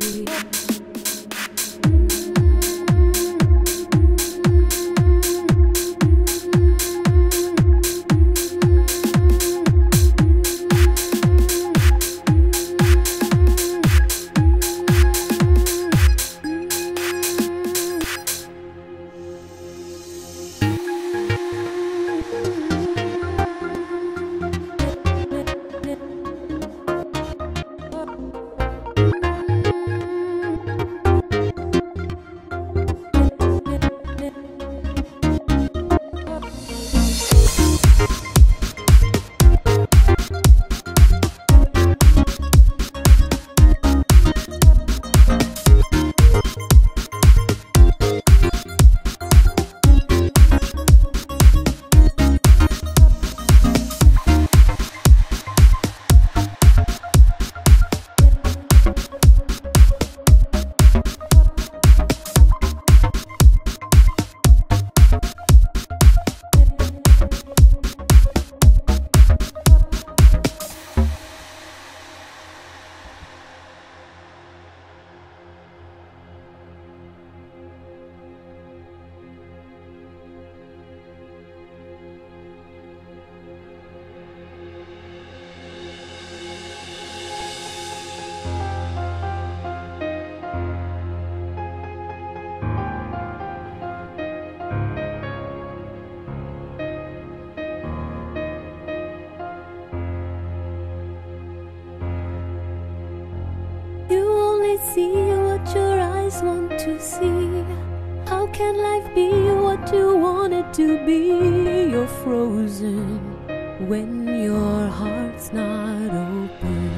See what your eyes want to see. How can life be what you want it to be? You're frozen when your heart's not open.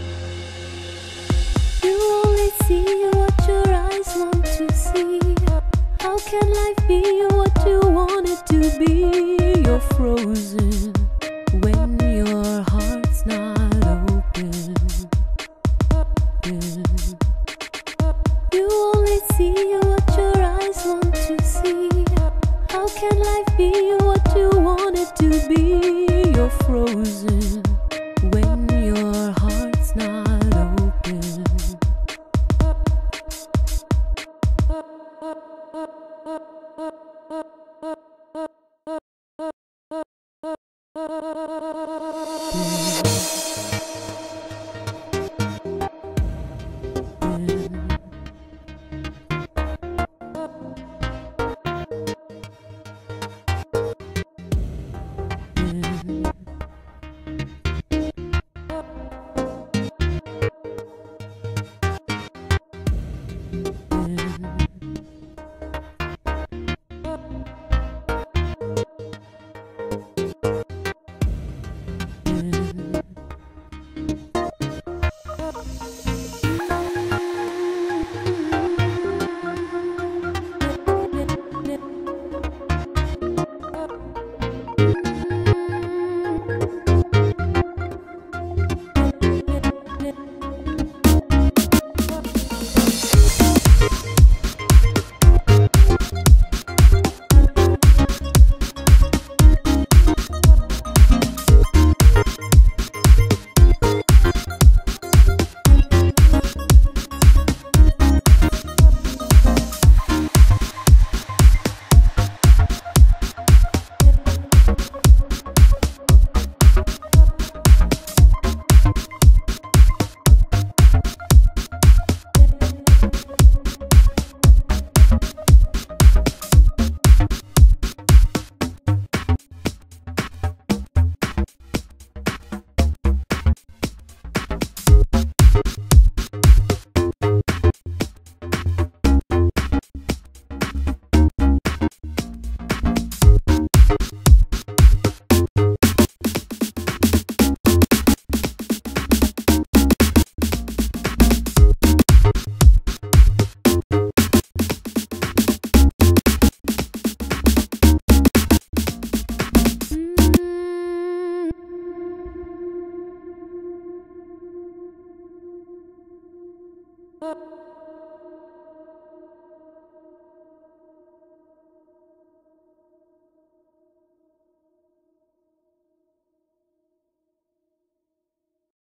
You only see what your eyes want to see. How can life be what you want it to be? You're frozen when your heart's not open. You only see what your eyes want to see. How can life be what you want it to be? You're frozen when your heart's not open.